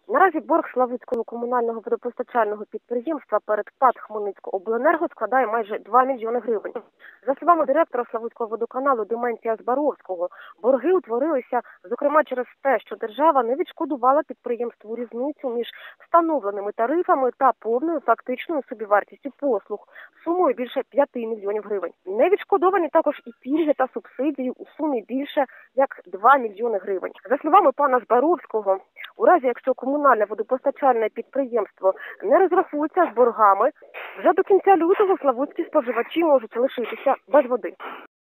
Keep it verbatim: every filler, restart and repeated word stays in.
Наразі борг Славутського комунального водопостачального підприємства перед ПАТ «Хмельницькобленерго» складає майже два мільйони гривень. За словами директора Славутського водоканалу Дементія Збаровського, борги утворилися, зокрема, через те, що держава не відшкодувала підприємству різницю між встановленими тарифами та повною фактичною собівартістю послуг сумою більше п'яти мільйонів гривень. Не відшкодовані також і пільги та субсидії у сумі більше як два мільйони гривень. За словами пана Збаровського, у разі, якщо комунальне водопостачальне підприємство не розрахується з боргами, вже до кінця лютого славутські споживачі можуть лишитися без води.